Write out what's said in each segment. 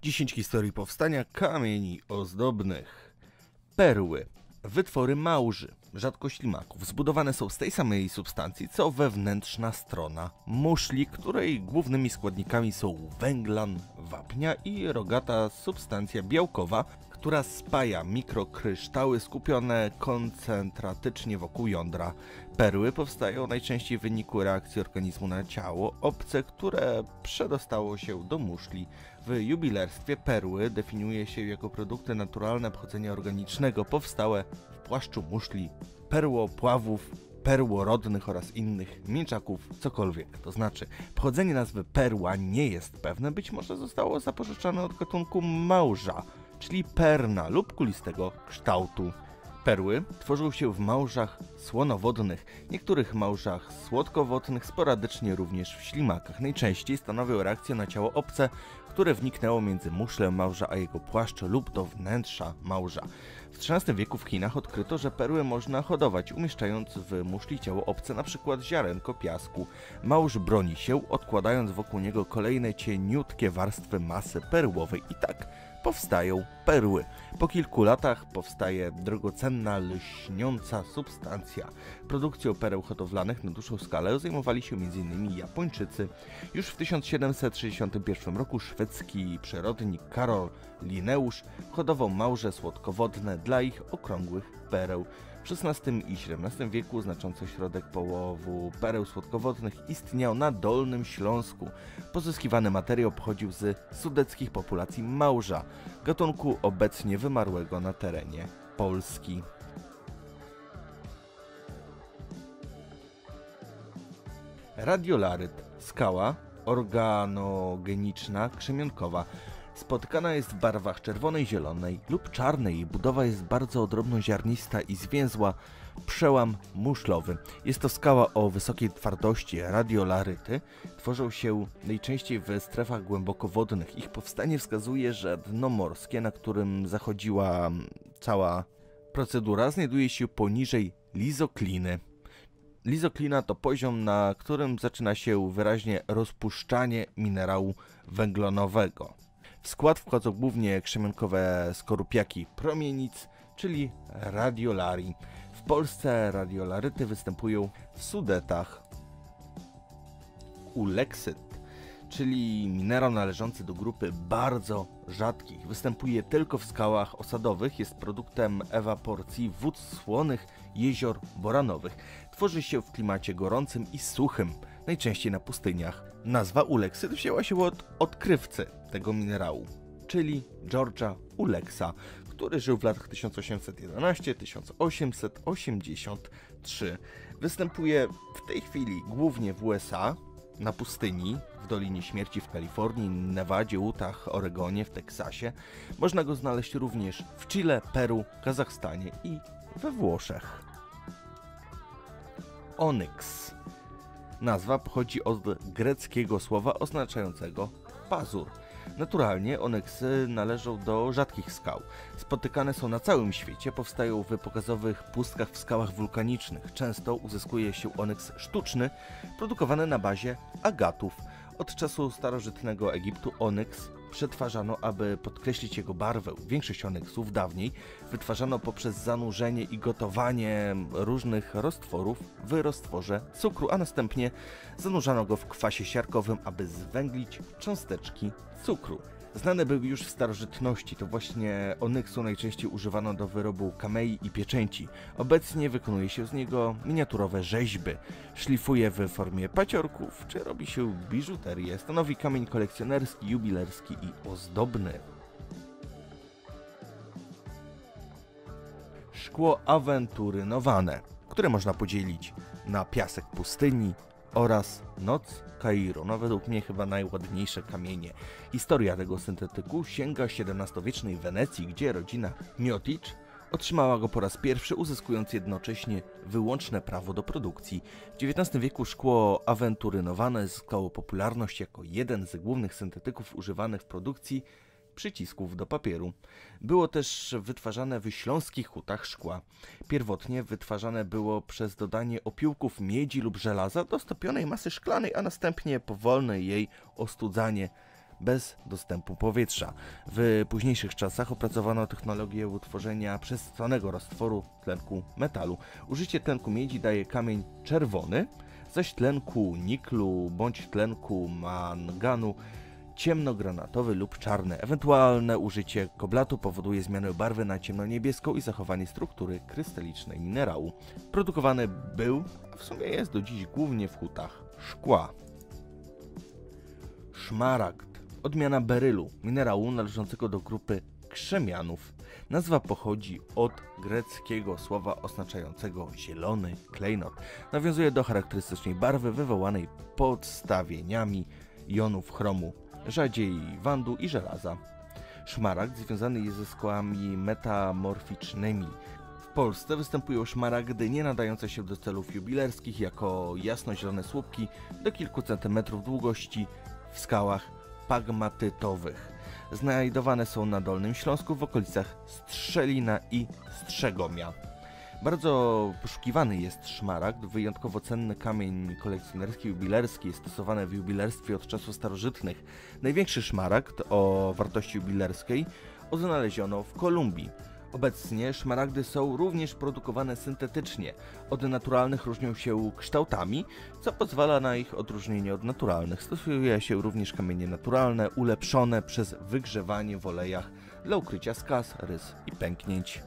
10 historii powstania kamieni ozdobnych. Perły. Wytwory małży, rzadko ślimaków, zbudowane są z tej samej substancji co wewnętrzna strona muszli, której głównymi składnikami są węglan, wapnia i rogata substancja białkowa, która spaja mikrokryształy skupione koncentratycznie wokół jądra. Perły powstają najczęściej w wyniku reakcji organizmu na ciało obce, które przedostało się do muszli. W jubilerstwie perły definiuje się jako produkty naturalne pochodzenia organicznego powstałe w płaszczu muszli, perłopławów, perłorodnych oraz innych mięczaków, cokolwiek to znaczy. Pochodzenie nazwy perła nie jest pewne, być może zostało zapożyczone od gatunku małża, czyli perna lub kulistego kształtu. Perły tworzą się w małżach słonowodnych, niektórych małżach słodkowodnych, sporadycznie również w ślimakach. Najczęściej stanowią reakcję na ciało obce, które wniknęło między muszlę małża a jego płaszcz lub do wnętrza małża. W XIII wieku w Chinach odkryto, że perły można hodować, umieszczając w muszli ciało obce, np. ziarenko piasku. Małż broni się, odkładając wokół niego kolejne cieniutkie warstwy masy perłowej i tak powstają perły. Po kilku latach powstaje drogocenna, lśniąca substancja. Produkcją pereł hodowlanych na dłuższą skalę zajmowali się m.in. Japończycy. Już w 1761 roku szwedzki przyrodnik Karol Linneusz hodował małże słodkowodne dla ich okrągłych pereł. W XVI i XVII wieku znaczący ośrodek połowu pereł słodkowodnych istniał na Dolnym Śląsku. Pozyskiwany materiał pochodził z sudeckich populacji małża, gatunku obecnie wymarłego na terenie Polski. Radiolaryt. Skała organogeniczna, krzemionkowa. Spotykana jest w barwach czerwonej, zielonej lub czarnej. Jej budowa jest bardzo drobnoziarnista i zwięzła. Przełam muszlowy. Jest to skała o wysokiej twardości. Radiolaryty tworzą się najczęściej w strefach głębokowodnych. Ich powstanie wskazuje, że dno morskie, na którym zachodziła cała procedura, znajduje się poniżej lizokliny. Lizoklina to poziom, na którym zaczyna się wyraźnie rozpuszczanie minerału węglanowego. W skład wchodzą głównie krzemionkowe skorupiaki promienic, czyli radiolarii. W Polsce radiolaryty występują w Sudetach. Uleksyt, czyli minerał należący do grupy bardzo rzadkich. Występuje tylko w skałach osadowych, jest produktem ewaporacji wód słonych jezior boranowych. Tworzy się w klimacie gorącym i suchym, najczęściej na pustyniach. Nazwa uleksyt wzięła się od odkrywcy tego minerału, czyli George'a Uleksa, który żył w latach 1811-1883. Występuje w tej chwili głównie w USA, na pustyni, w Dolinie Śmierci w Kalifornii, Nevadzie, Utah, Oregonie, w Teksasie. Można go znaleźć również w Chile, Peru, Kazachstanie i we Włoszech. Onyx. Nazwa pochodzi od greckiego słowa oznaczającego pazur. Naturalnie onyksy należą do rzadkich skał. Spotykane są na całym świecie, powstają w pokazowych pustkach w skałach wulkanicznych. Często uzyskuje się onyks sztuczny, produkowany na bazie agatów. Od czasu starożytnego Egiptu onyks przetwarzano, aby podkreślić jego barwę. Większość onyksów dawniej wytwarzano poprzez zanurzenie i gotowanie różnych roztworów w roztworze cukru, a następnie zanurzano go w kwasie siarkowym, aby zwęglić cząsteczki cukru. Znane były już w starożytności, to właśnie onyksu najczęściej używano do wyrobu kamei i pieczęci. Obecnie wykonuje się z niego miniaturowe rzeźby, szlifuje w formie paciorków, czy robi się biżuterię. Stanowi kamień kolekcjonerski, jubilerski i ozdobny. Szkło awenturynowane, które można podzielić na piasek pustyni oraz noc Kairu. No według mnie chyba najładniejsze kamienie. Historia tego syntetyku sięga XVII-wiecznej Wenecji, gdzie rodzina Miotic otrzymała go po raz pierwszy, uzyskując jednocześnie wyłączne prawo do produkcji. W XIX wieku szkło awenturynowane zyskało popularność jako jeden z głównych syntetyków używanych w produkcji przycisków do papieru. Było też wytwarzane w śląskich hutach szkła. Pierwotnie wytwarzane było przez dodanie opiłków miedzi lub żelaza do stopionej masy szklanej, a następnie powolne jej ostudzanie bez dostępu powietrza. W późniejszych czasach opracowano technologię utworzenia przesyconego roztworu tlenku metalu. Użycie tlenku miedzi daje kamień czerwony, zaś tlenku niklu bądź tlenku manganu ciemnogranatowy lub czarny. Ewentualne użycie koblatu powoduje zmianę barwy na ciemnoniebieską i zachowanie struktury krystalicznej minerału. Produkowany był, a w sumie jest do dziś, głównie w hutach szkła. Szmaragd. Odmiana berylu, minerału należącego do grupy krzemianów. Nazwa pochodzi od greckiego słowa oznaczającego zielony klejnot. Nawiązuje do charakterystycznej barwy wywołanej podstawieniami jonów chromu, rzadziej wandu i żelaza. Szmaragd związany jest ze skałami metamorficznymi. W Polsce występują szmaragdy nie nadające się do celów jubilerskich jako jasnozielone słupki do kilku centymetrów długości w skałach pagmatytowych. Znajdowane są na Dolnym Śląsku w okolicach Strzelina i Strzegomia. Bardzo poszukiwany jest szmaragd, wyjątkowo cenny kamień kolekcjonerski jubilerski, jest stosowany w jubilerstwie od czasów starożytnych. Największy szmaragd o wartości jubilerskiej odnaleziono w Kolumbii. Obecnie szmaragdy są również produkowane syntetycznie. Od naturalnych różnią się kształtami, co pozwala na ich odróżnienie od naturalnych. Stosuje się również kamienie naturalne, ulepszone przez wygrzewanie w olejach dla ukrycia skaz, rys i pęknięć.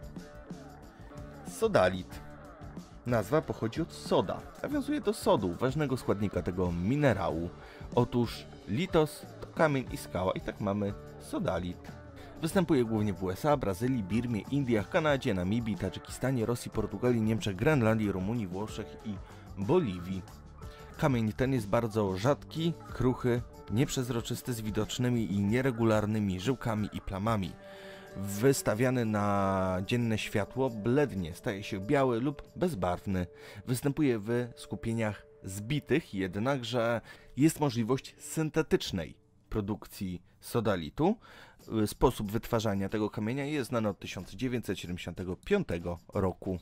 Sodalit. Nazwa pochodzi od soda, nawiązuje do sodu, ważnego składnika tego minerału. Otóż litos to kamień i skała i tak mamy sodalit. Występuje głównie w USA, Brazylii, Birmie, Indiach, Kanadzie, Namibii, Tadżykistanie, Rosji, Portugalii, Niemczech, Grenlandii, Rumunii, Włoszech i Boliwii. Kamień ten jest bardzo rzadki, kruchy, nieprzezroczysty, z widocznymi i nieregularnymi żyłkami i plamami. Wystawiany na dzienne światło blednie, staje się biały lub bezbarwny. Występuje w skupieniach zbitych, jednakże jest możliwość syntetycznej produkcji sodalitu. Sposób wytwarzania tego kamienia jest znany od 1975 roku.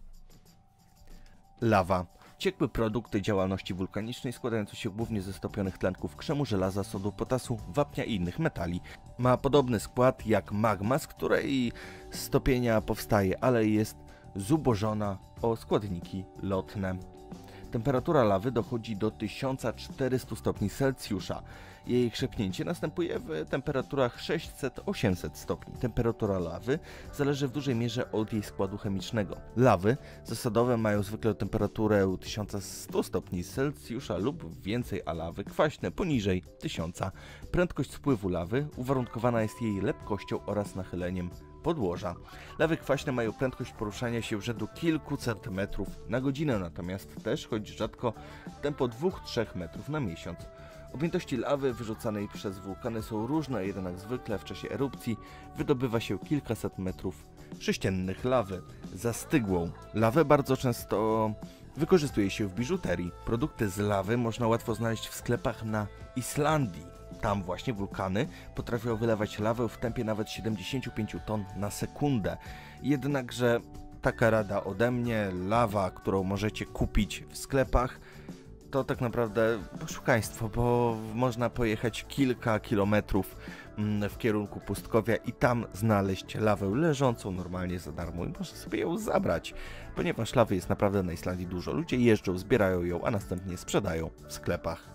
Lawa. Ciekły produkt działalności wulkanicznej składający się głównie ze stopionych tlenków krzemu, żelaza, sodu, potasu, wapnia i innych metali. Ma podobny skład jak magma, z której stopienia powstaje, ale jest zubożona o składniki lotne. Temperatura lawy dochodzi do 1400 stopni Celsjusza. Jej krzepnięcie następuje w temperaturach 600-800 stopni. Temperatura lawy zależy w dużej mierze od jej składu chemicznego. Lawy zasadowe mają zwykle temperaturę 1100 stopni Celsjusza lub więcej, a lawy kwaśne poniżej 1000. Prędkość spływu lawy uwarunkowana jest jej lepkością oraz nachyleniem podłoża. Lawy kwaśne mają prędkość poruszania się rzędu kilku centymetrów na godzinę, natomiast też, choć rzadko, tempo 2-3 metrów na miesiąc. Objętości lawy wyrzucanej przez wulkany są różne, jednak zwykle w czasie erupcji wydobywa się kilkaset metrów sześciennych lawy. Zastygłą lawę bardzo często wykorzystuje się w biżuterii. Produkty z lawy można łatwo znaleźć w sklepach na Islandii. Tam właśnie wulkany potrafią wylewać lawę w tempie nawet 75 ton na sekundę. Jednakże taka rada ode mnie, lawa, którą możecie kupić w sklepach, to tak naprawdę oszukaństwo, bo można pojechać kilka kilometrów w kierunku pustkowia i tam znaleźć lawę leżącą normalnie za darmo i można sobie ją zabrać, ponieważ lawy jest naprawdę na Islandii dużo. Ludzie jeżdżą, zbierają ją, a następnie sprzedają w sklepach.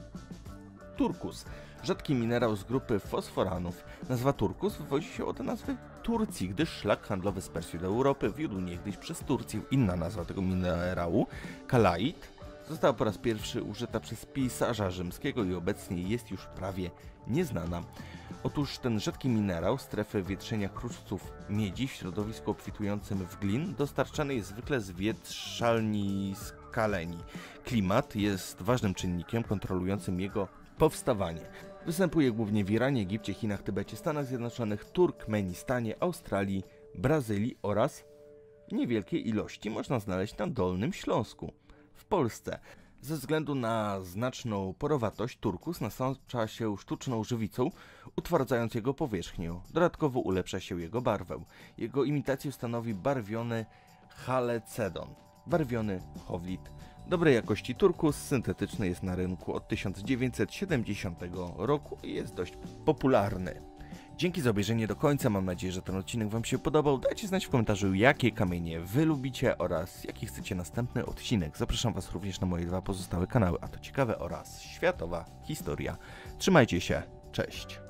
Turkus. Rzadki minerał z grupy fosforanów. Nazwa turkus wywodzi się od nazwy Turcji, gdyż szlak handlowy z Persji do Europy wiódł niegdyś przez Turcję. Inna nazwa tego minerału, kalait, została po raz pierwszy użyta przez pisarza rzymskiego i obecnie jest już prawie nieznana. Otóż ten rzadki minerał strefy wietrzenia kruszców miedzi w środowisku obfitującym w glin dostarczany jest zwykle z wietrzalni skaleni. Klimat jest ważnym czynnikiem kontrolującym jego powstawanie. Występuje głównie w Iranie, Egipcie, Chinach, Tybecie, Stanach Zjednoczonych, Turkmenistanie, Australii, Brazylii oraz w niewielkiej ilości można znaleźć na Dolnym Śląsku. W Polsce ze względu na znaczną porowatość turkus nasącza się sztuczną żywicą, utwardzając jego powierzchnię. Dodatkowo ulepsza się jego barwę. Jego imitację stanowi barwiony chalecedon, barwiony chowlit. Dobrej jakości turkus syntetyczny jest na rynku od 1970 roku i jest dość popularny. Dzięki za obejrzenie do końca, mam nadzieję, że ten odcinek Wam się podobał. Dajcie znać w komentarzu, jakie kamienie Wy lubicie oraz jaki chcecie następny odcinek. Zapraszam Was również na moje 2 pozostałe kanały, a to ciekawe oraz światowa historia. Trzymajcie się, cześć!